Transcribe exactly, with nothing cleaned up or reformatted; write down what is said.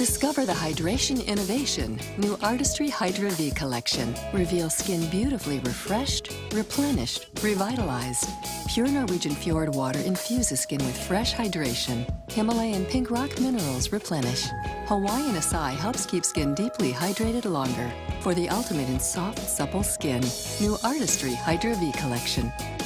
Discover the hydration innovation, new ARTISTRY HYDRA-V collection. Reveal skin beautifully refreshed, replenished, revitalized. Pure Norwegian fjord water infuses skin with fresh hydration. Himalayan pink rock minerals replenish. Hawaiian acai helps keep skin deeply hydrated longer. For the ultimate in soft, supple skin, new ARTISTRY HYDRA-V collection.